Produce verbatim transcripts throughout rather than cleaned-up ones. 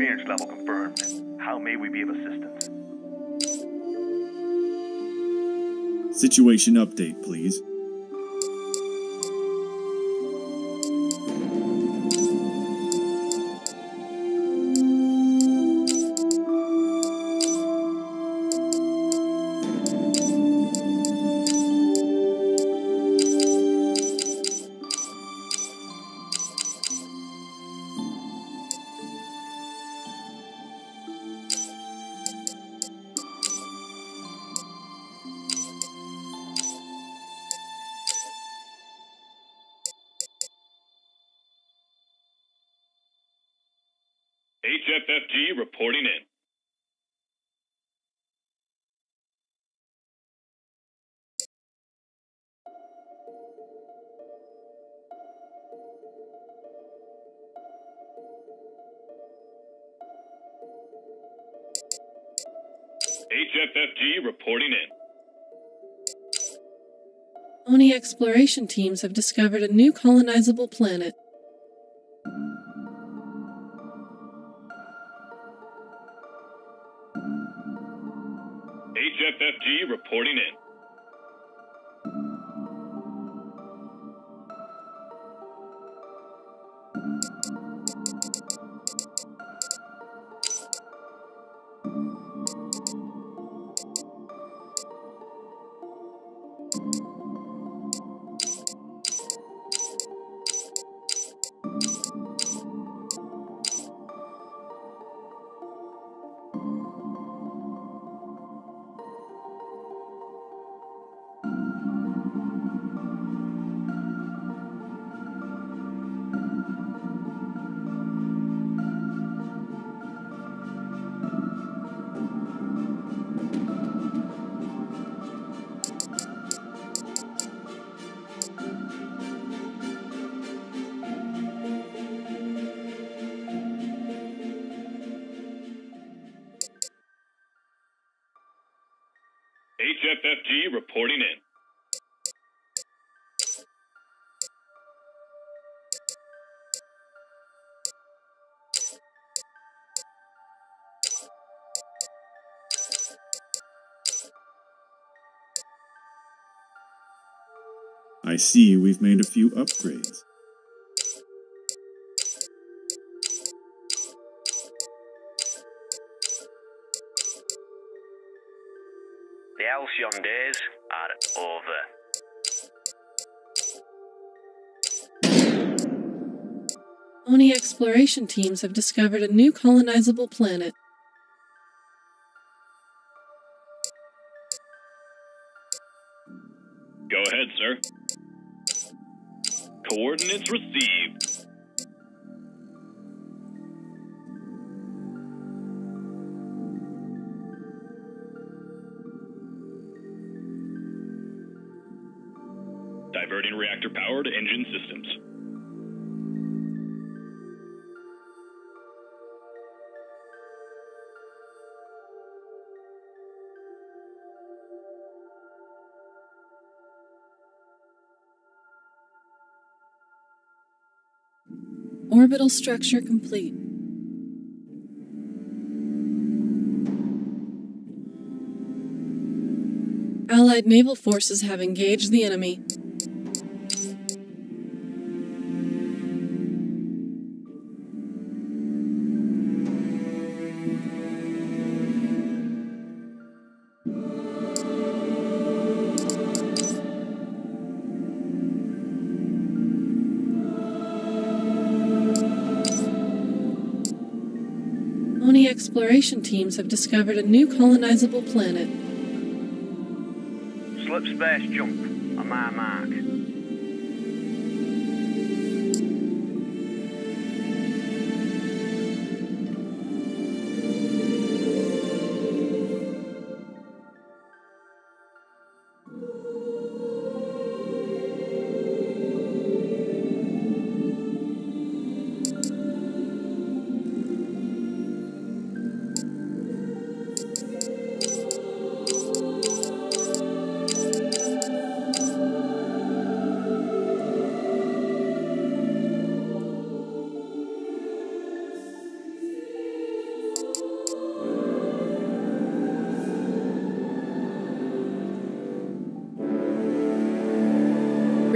Clearance level confirmed. How may we be of assistance? Situation update, please. H F F G reporting in. H F F G reporting in. Oni exploration teams have discovered a new colonizable planet. H F F G reporting in. H F F G reporting in. I see we've made a few upgrades. The Halcyon days are over. Oni exploration teams have discovered a new colonizable planet. Go ahead, sir. Coordinates received. Diverting reactor power to engine systems. Orbital structure complete. Allied naval forces have engaged the enemy. Oni exploration teams have discovered a new colonizable planet. Slip space jump on my mark.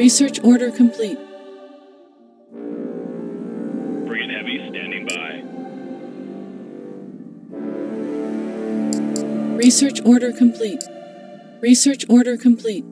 Research order complete. Frigate Heavy standing by. Research order complete. Research order complete.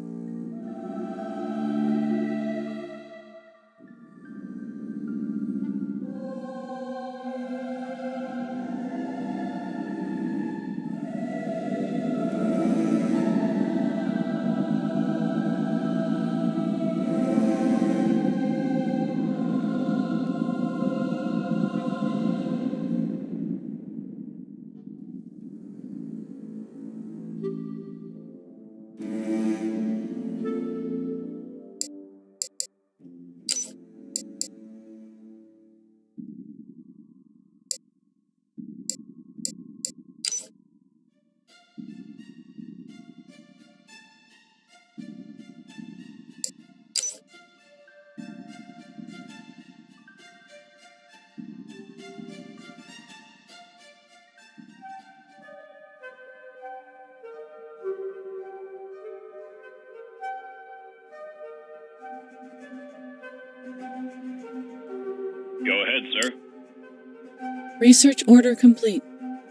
Go ahead, sir. Research order complete.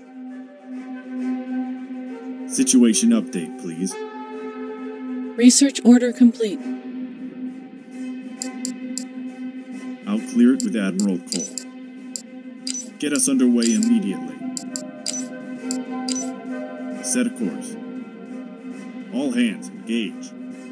Situation update, please. Research order complete. I'll clear it with Admiral Cole. Get us underway immediately. Set a course. All hands, engage.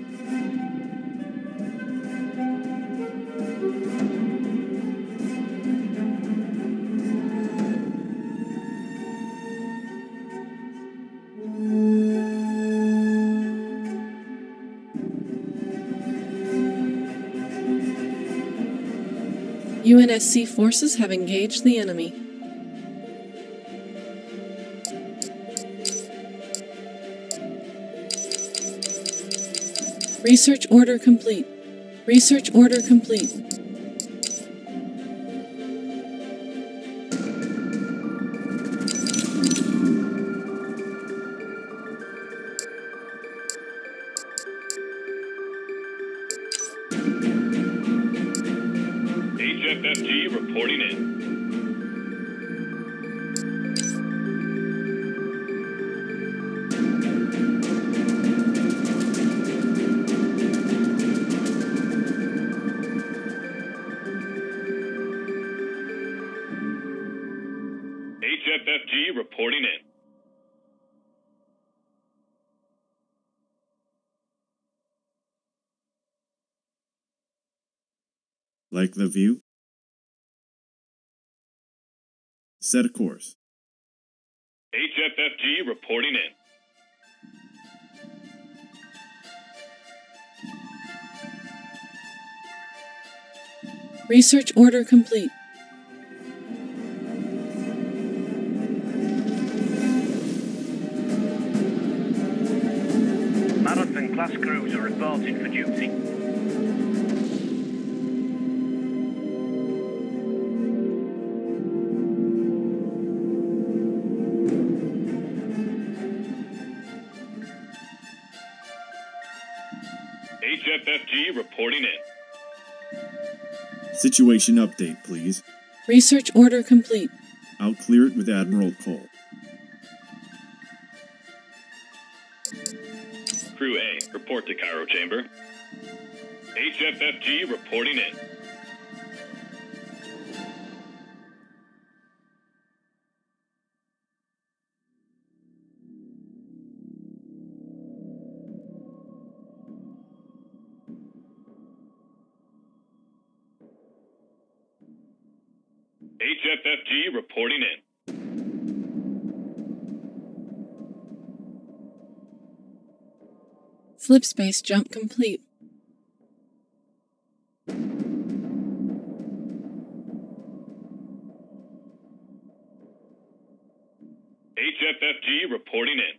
U N S C forces have engaged the enemy. Research order complete. Research order complete. H F F G reporting in. H F F G reporting in. Like the view? Set a course. H F F G reporting in. Research order complete. Marathon-class cruiser reporting for duty. H F F G reporting in. Situation update, please. Research order complete. I'll clear it with Admiral Cole. Crew A, report to Cairo Chamber. H F F G reporting in. H F F G reporting in. Flip space jump complete. H F F G reporting in.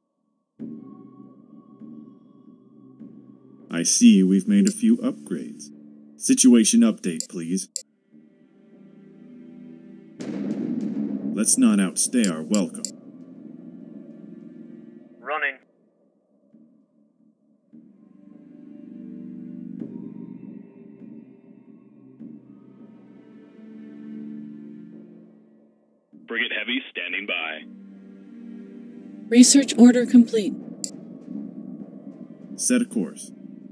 I see we've made a few upgrades. Situation update, please. Let's not outstay our welcome. Running. Frigate Heavy standing by. Research order complete. Set a course.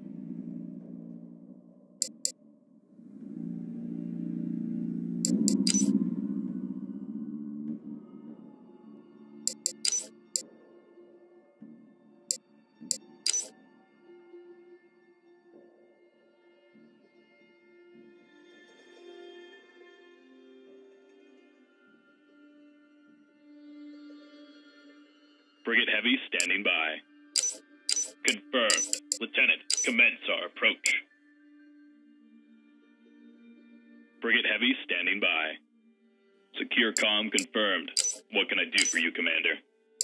Frigate Heavy standing by. Confirmed. Lieutenant, commence our approach. Frigate Heavy standing by. Secure comm confirmed. What can I do for you, Commander?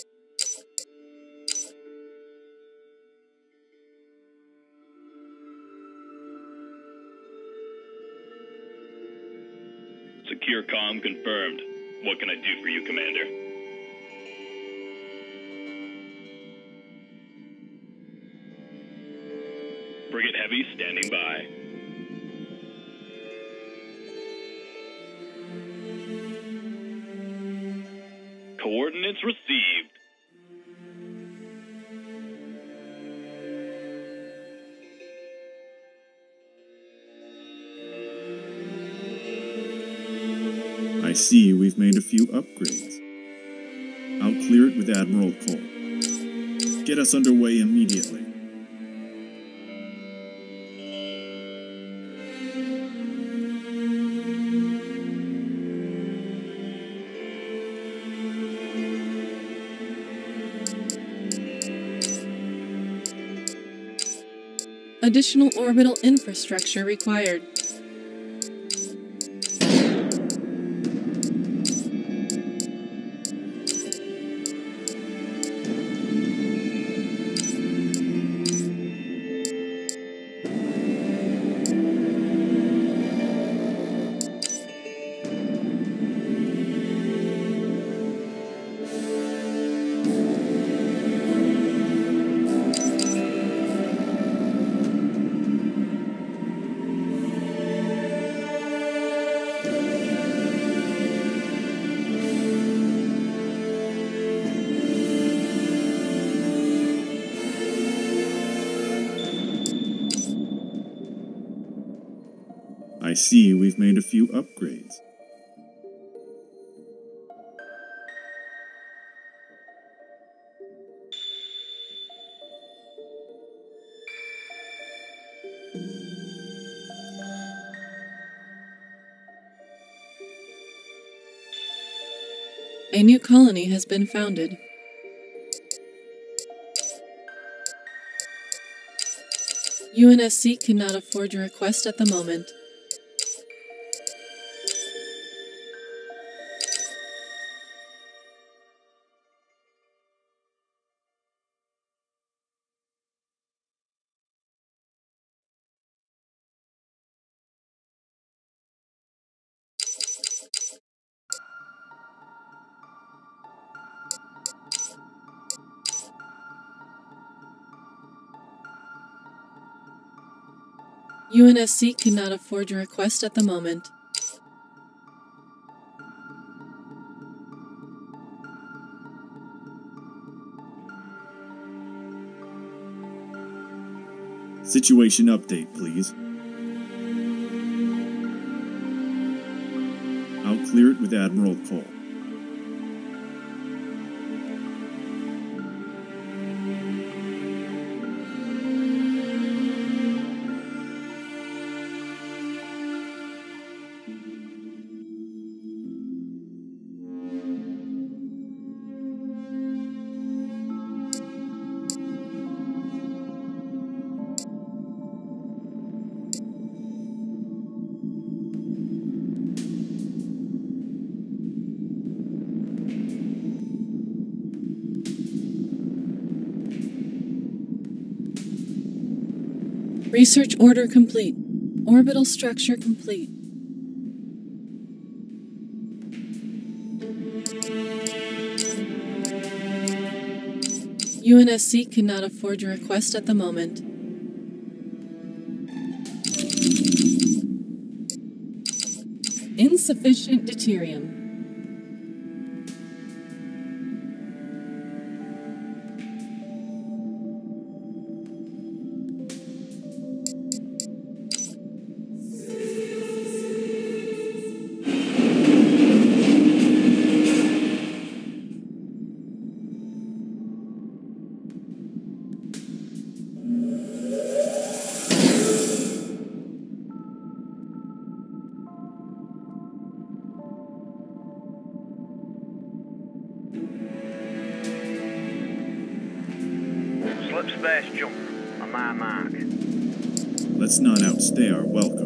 Secure comm confirmed. What can I do for you, Commander? Frigate Heavy standing by. Coordinates received. I see we've made a few upgrades. I'll clear it with Admiral Cole. Get us underway immediately. Additional orbital infrastructure required. I see we've made a few upgrades. A new colony has been founded. U N S C cannot afford your request at the moment. U N S C cannot afford your request at the moment. Situation update, please. I'll clear it with Admiral Cole. Research order complete. Orbital structure complete. U N S C cannot afford your request at the moment. Insufficient deuterium. Slip space jump on my mark. Let's not outstay our welcome.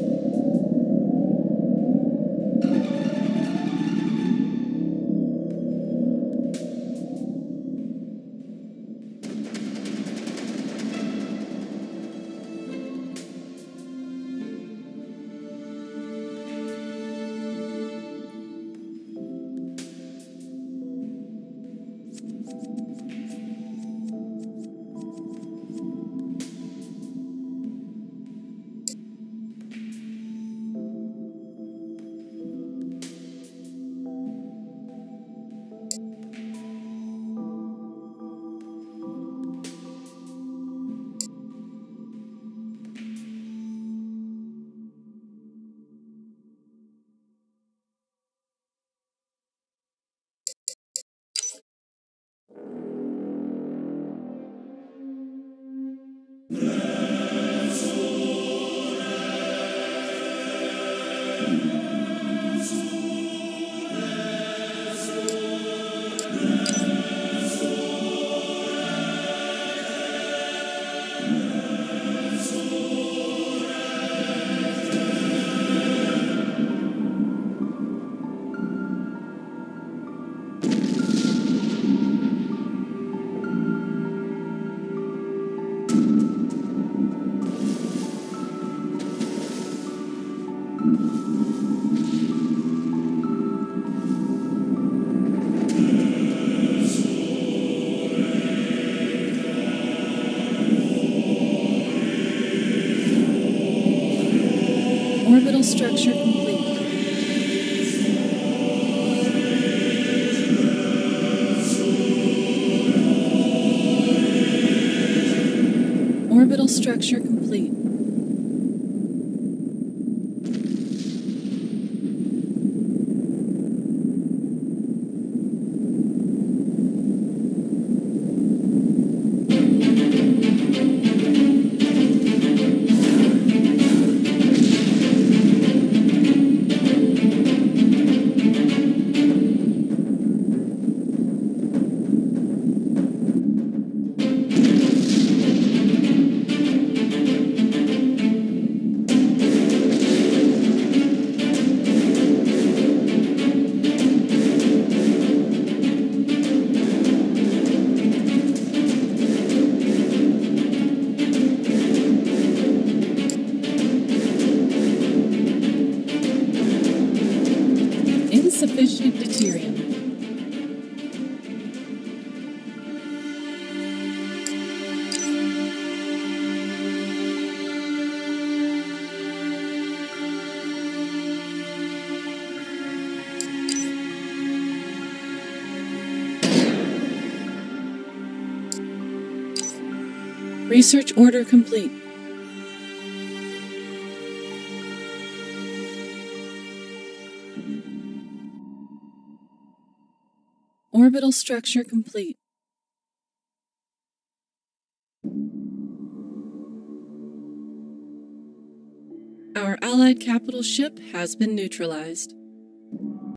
Orbital structure complete. Orbital structure complete. Insufficient deuterium. Research order complete. Orbital structure complete. Our allied capital ship has been neutralized.